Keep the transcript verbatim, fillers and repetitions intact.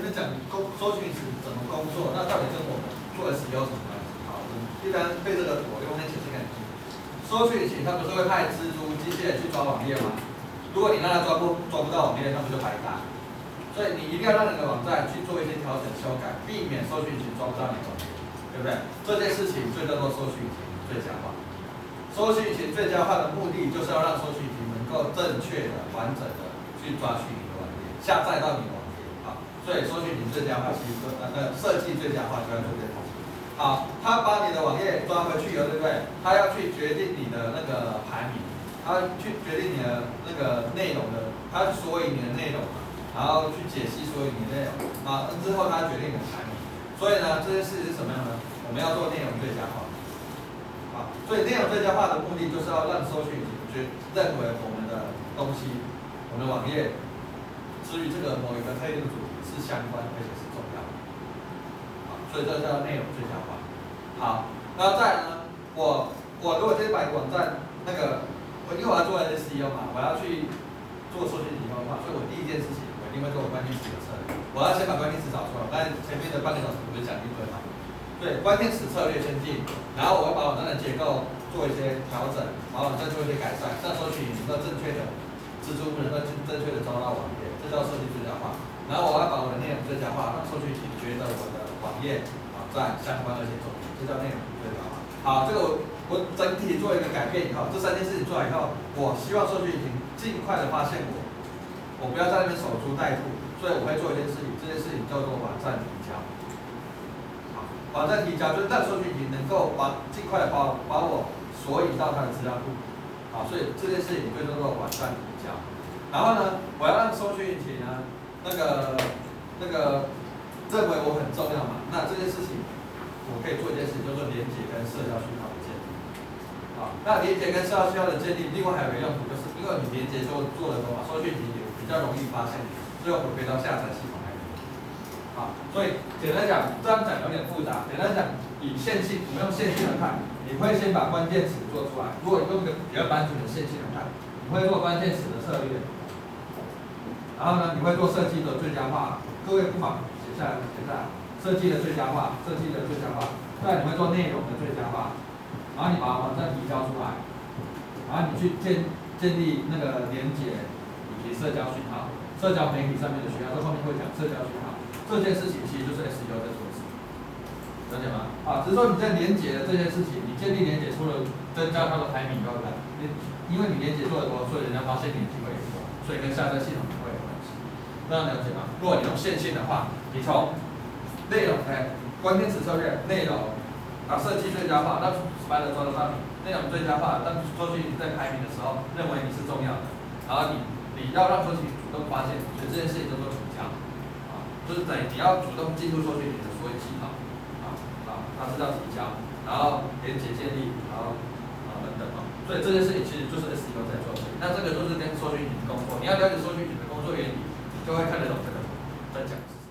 面讲工搜寻引擎怎么工作，那到底跟我们做 S E O 什么关系？好，一般被这个图用那解释给你听。搜寻引擎它不是会派蜘蛛机械去抓网页吗？如果你让它抓不抓不到网页，那不就白搭？所以你一定要让你的网站去做一些调整修改，避免搜寻引擎抓不到你的网页，对不对？这件事情就叫做搜寻引擎最佳化。搜寻引擎最佳化的目的就是要让搜寻引擎能够正确的、完整的去抓取你的网页，下载到你的网页。好，所以搜寻引擎最佳化其实呃呃设计最佳化就要做这件事情。好，他把你的网页抓回去以后，对不对？他要去决定你的那个排名。他去决定你的那个内容的，他去索引你的内容嘛，然后去解析所有你的内容，啊，之后他决定你的排名。所以呢，这件事是什么样呢？我们要做内容最佳化。啊，所以内容最佳化的目的就是要让搜寻引擎觉认为我们的东西，我们的网页，至于这个某一个特定的主题是相关而且是重要的。啊，所以这叫内容最佳化。好，然后再来呢，我我如果今天把一个网站那个。因为我要做 S E O 嘛，我要去做搜寻引擎优化，所以我第一件事情，我一定会做关键词的策略。我要先把关键词找出来。刚才前面的半个小时我就讲一堆嘛，对，关键词策略先进，然后我要把网站的结构做一些调整，把网站做一些改善，让搜寻引擎能够正确的蜘蛛能够正确的找到网页，这叫设计最佳化。然后我要把我的内容最佳化，让搜寻引擎觉得我的网页网站相关而且重要，这叫内容最佳化。好，这个我。我整体做一个改变以后，这三件事情做完以后，我希望搜寻引擎尽快的发现我，我不要在那边守株待兔，所以我会做一件事情，这件事情叫做网站提交。好，网站提交就是让搜寻引擎能够把尽快的把把我索引到它的资料库。好，所以这件事情就叫做网站提交。然后呢，我要让搜寻引擎呢，那个那个认为我很重要嘛，那这件事情我可以做一件事情，叫做连接跟社交讯号。那连接跟社交讯号的建立，另外还有一个用途，就是因为你连接做做的多嘛，搜寻引擎也比较容易发现你，最后回归到下载系统来。好，所以简单讲，这样讲有点复杂。简单讲，以线性，我们用线性来看，你会先把关键词做出来。如果用一个比较单纯的线性来看，你会做关键词的策略，然后呢，你会做设计的最佳化。各位不妨写下来，写下来，设计的最佳化，设计的最佳化。再你会做内容的最佳化。然后你把网站提交出来，然后你去建建立那个连接以及社交讯号，社交媒体上面的讯号，这后面会讲社交讯号。这件事情其实就是 S E O 在做的事，了解吗？啊，只是说你在连接的这件事情，你建立连接除了增加它的排名以外，你因为你连接做的多，所以人家发现你的机会也多，所以跟下载系统会有关系。这样了解吗？如果你用线性的话，你从内容哎关键词策略内容。把设计最佳化，让白人抓得到你；内容最佳化，让搜寻引擎在排名的时候认为你是重要的。然后你你要让搜寻引擎主动发现你，所以这件事情叫做提交，啊，就是等于你要主动进入搜寻引擎的所有系统，啊啊，它是叫提交，然后连接建立，然后啊等等啊，所以这件事情其实就是 S E O 在做的事情。那这个就是跟搜寻引擎工作，你要了解搜寻引擎的工作原理，你就会看得懂这个在讲。